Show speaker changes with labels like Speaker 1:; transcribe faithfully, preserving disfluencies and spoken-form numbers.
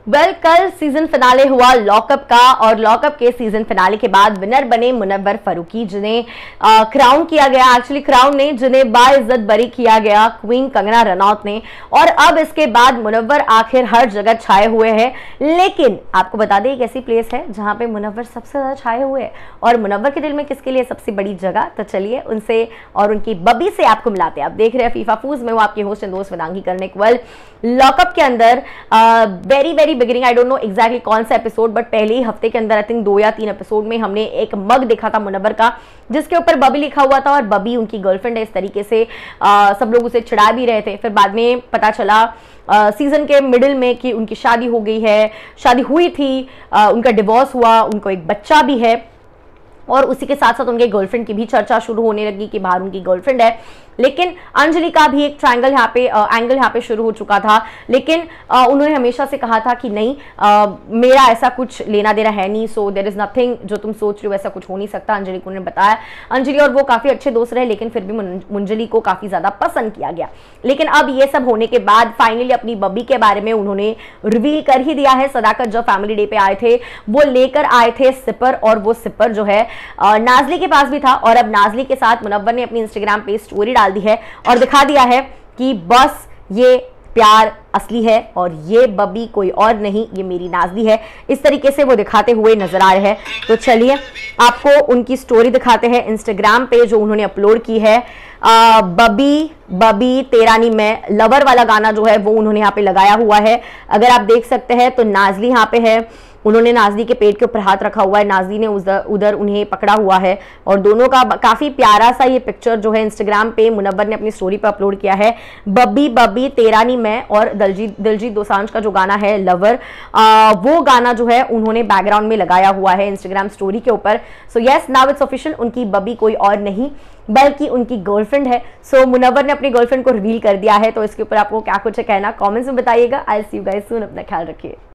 Speaker 1: Well well, कल season finale हुआ lock up का और लॉकअप के सीजन फिनाले के बाद विनर बने मुनव्वर फारूकी, जिन्हें क्राउन किया गया। एक्चुअली क्राउन ने जिन्हें बाइज्जत बरी किया गया क्वीन कंगना रनौत ने। और अब इसके बाद मुनव्वर आखिर हर जगह छाए हुए हैं। लेकिन आपको बता दें एक ऐसी प्लेस है जहां पे मुनव्वर सबसे ज्यादा छाए हुए हैं। और मुनव्वर के दिल में किसके लिए सबसे बड़ी जगह, तो चलिए उनसे और उनकी बबी से आपको मिलाते हैं। आप देख रहे हैं फीफा फूज में, वो आपकी होस्ट एंड दोस्त वेदांगी कर्णिक। वेल लॉकअप के अंदर very very beginning, I don't know exactly कौन सा एपिसोड, बट पहले ही हफ्ते के अंदर आई थिंक दो या तीन एपिसोड में हमने एक मग देखा था मुनव्वर का, जिसके ऊपर बबी लिखा हुआ था और बबी उनकी गर्लफ्रेंड है। इस तरीके से आ, सब लोग उसे चिढ़ा भी रहे थे। फिर बाद में पता चला सीजन के मिडिल में कि उनकी शादी हो गई है, शादी हुई थी, आ, उनका डिवोर्स हुआ, उनको एक बच्चा भी है। और उसी के साथ साथ उनके गर्लफ्रेंड की भी चर्चा शुरू होने लगी कि बाहर उनकी गर्लफ्रेंड है। लेकिन अंजलि का भी एक ट्रायंगल यहाँ पे एंगल यहाँ पे शुरू हो चुका था। लेकिन आ, उन्होंने हमेशा से कहा था कि नहीं, आ, मेरा ऐसा कुछ लेना देना है नहीं, सो देयर इज नथिंग, जो तुम सोच रहे हो ऐसा कुछ हो नहीं सकता। अंजलि को उन्होंने बताया। अंजलि और वो काफी अच्छे दोस्त रहे, लेकिन फिर भी मुंजलि को काफी ज्यादा पसंद किया गया। लेकिन अब ये सब होने के बाद फाइनली अपनी बबी के बारे में उन्होंने रिवील कर ही दिया है। सदाकत जब फैमिली डे पे आए थे वो लेकर आए थे सिपर, और वो सिपर जो है नाजली के पास भी था। और अब नाजली के साथ मुनव्वर ने अपनी इंस्टाग्राम पे स्टोरी डाल दी है और दिखा दिया है कि बस ये प्यार असली है और ये बबी कोई और नहीं, ये मेरी नाजली है। इस तरीके से वो दिखाते हुए नजर आ रहे हैं। तो चलिए आपको उनकी स्टोरी दिखाते हैं इंस्टाग्राम पे जो उन्होंने अपलोड की है। आ, बबी बबी तेरा नी मैं, लवर वाला गाना जो है वो उन्होंने यहाँ पे लगाया हुआ है। अगर आप देख सकते हैं तो नाजली यहाँ पे है, उन्होंने नाजली के पेट के ऊपर हाथ रखा हुआ है, नाजली ने उधर उधर उन्हें पकड़ा हुआ है। और दोनों का काफी प्यारा सा ये पिक्चर जो है इंस्टाग्राम पे मुनव्वर ने अपनी स्टोरी पे अपलोड किया है। बबी बबी तेरा नी मैं और दिलजीत दिलजीत दोसांझ का जो गाना है लवर, आ, वो गाना जो है उन्होंने बैकग्राउंड में लगाया हुआ है इंस्टाग्राम स्टोरी के ऊपर। So yes, now it's official, उनकी बबी कोई और नहीं बल्कि उनकी गर्लफ्रेंड है। सो so, मुनव्वर ने अपनी गर्लफ्रेंड को रिवील कर दिया है। तो इसके ऊपर आपको क्या कुछ कहना कमेंट्स में बताइएगा। आई सी यू गाइस सून, अपना ख्याल रखिए।